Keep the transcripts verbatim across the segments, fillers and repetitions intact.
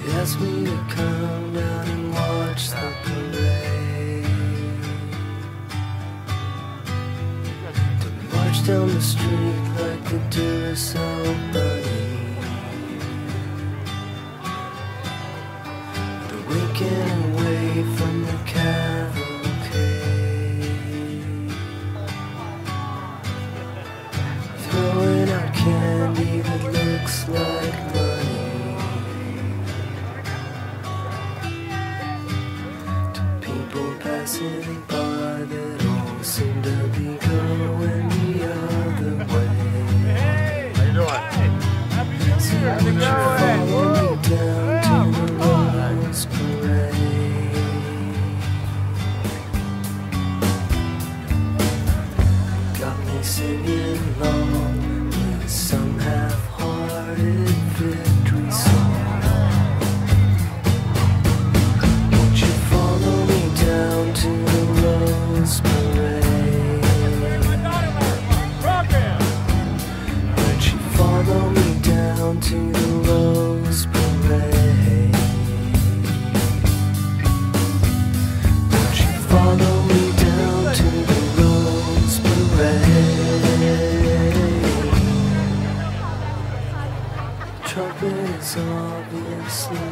They asked me to come down and watch the parade, to march down the street like the Duracell bunny, the winking away from the cavalcade, throwing out candy that looks like money to people passing by that all seem to be going the other way. How you doing? Happy New Year! Happy New Year! Follow me down to the Rose Parade. Got me singing along with some half-hearted victory song. Won't you follow me down to the Rose Parade? Won't you follow me down to the Rose Parade? Won't you follow me down to the Rose Parade? Trumpet is obviously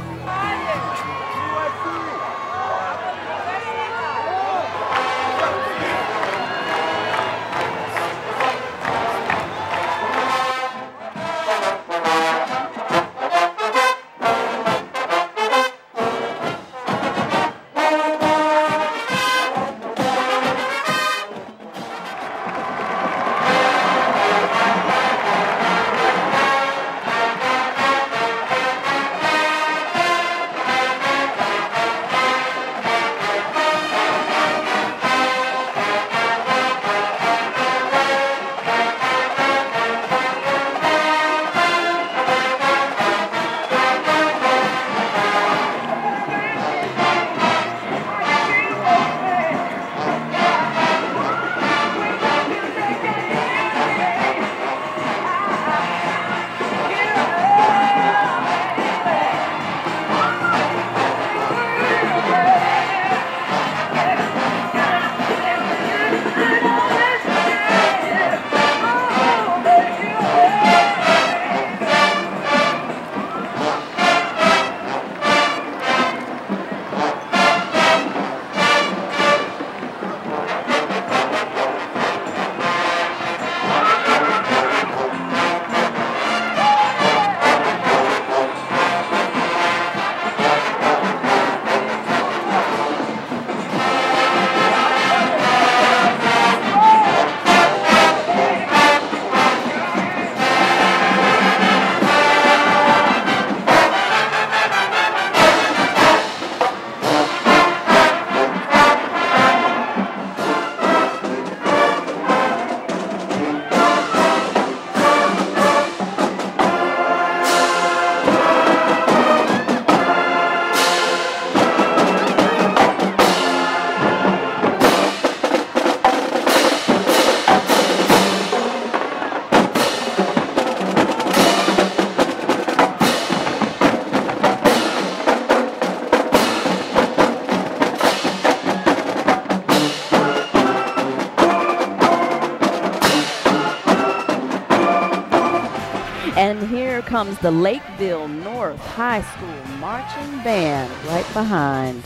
And here comes the Lakeville North High School Marching Band right behind.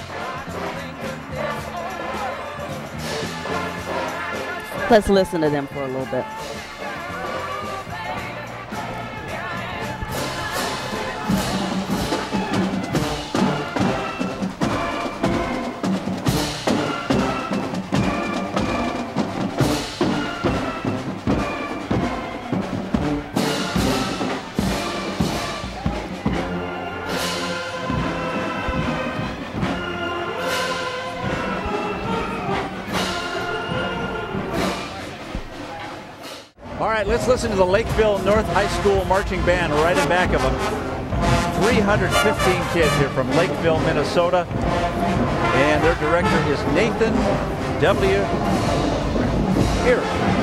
Let's listen to them for a little bit. All right, let's listen to the Lakeville North High School Marching Band right in back of them. three hundred fifteen kids here from Lakeville, Minnesota. And their director is Nathan W. Here.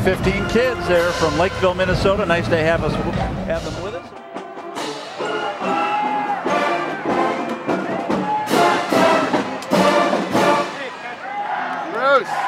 fifteen kids there from Lakeville, Minnesota. Nice to have us have them with us. Bruce.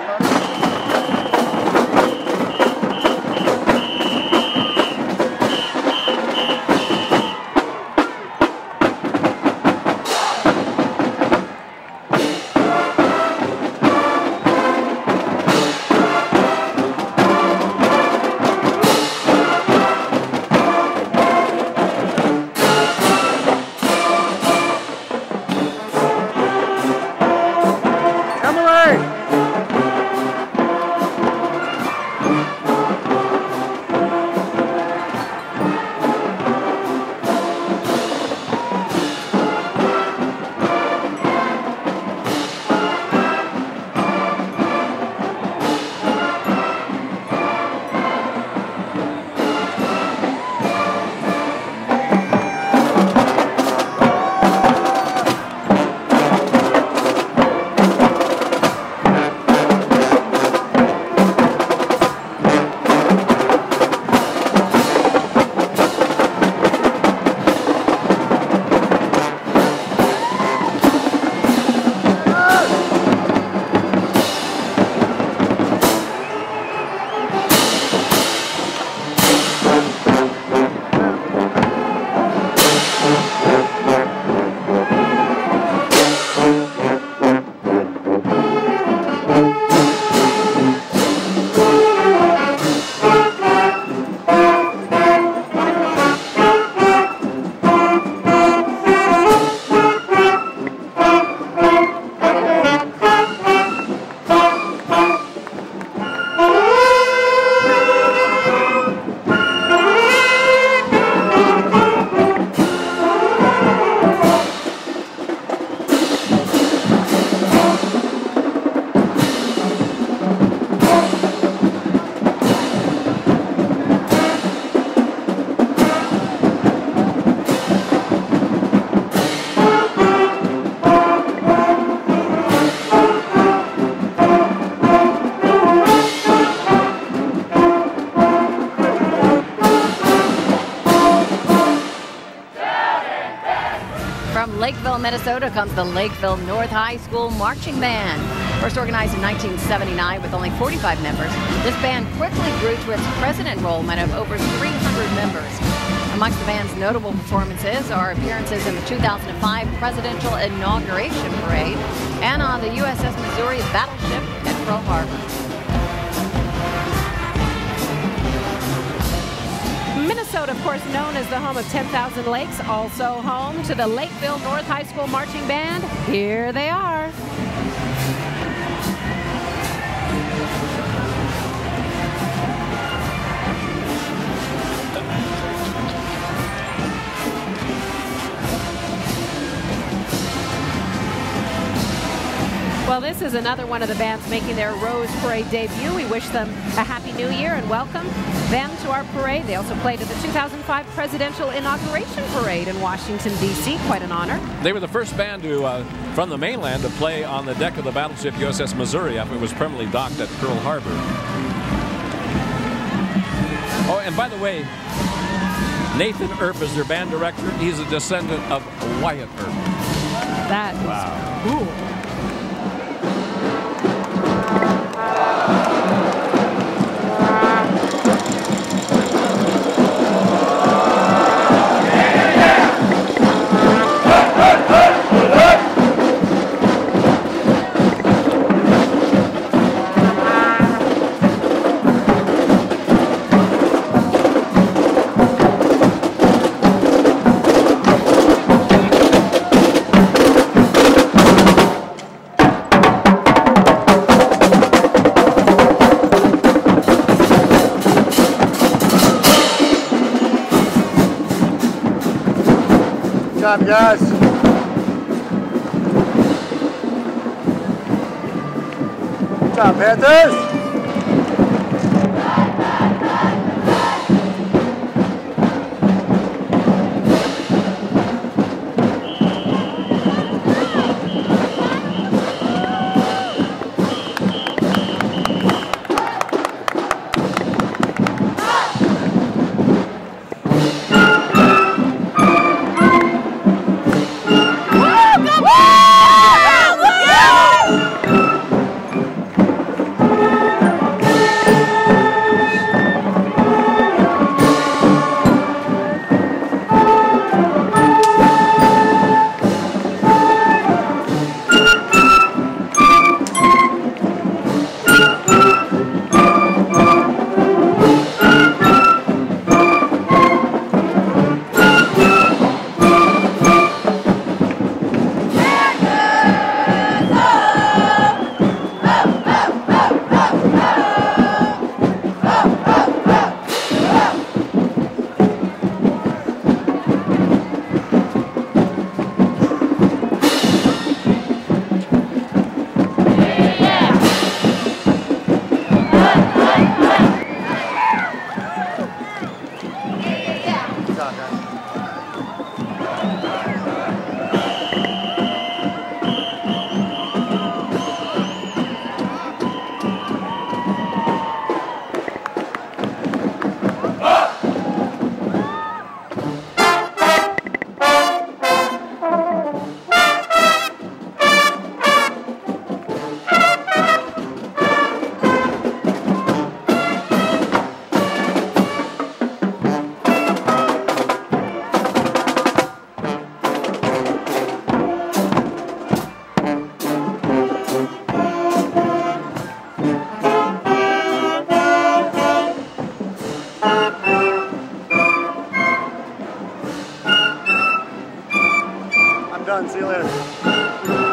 From Lakeville, Minnesota comes the Lakeville North High School Marching Band. First organized in nineteen seventy-nine with only forty-five members, this band quickly grew to its present enrollment of over three hundred members. Amongst the band's notable performances are appearances in the two thousand five Presidential Inauguration Parade and on the U S S Missouri battleship at Pearl Harbor. Minnesota, of course, known as the home of ten thousand Lakes, also home to the Lakeville North High School Marching Band. Here they are. Well, this is another one of the bands making their Rose Parade debut. We wish them a Happy New Year and welcome them to our parade. They also played at the two thousand five Presidential Inauguration Parade in Washington, D C Quite an honor. They were the first band to, uh, from the mainland to play on the deck of the battleship U S S Missouri after it was permanently docked at Pearl Harbor. Oh, and by the way, Nathan Earp is their band director. He's a descendant of Wyatt Earp. That is wow. cool. Good job, guys. Good job, Panthers. I'm done. See you later.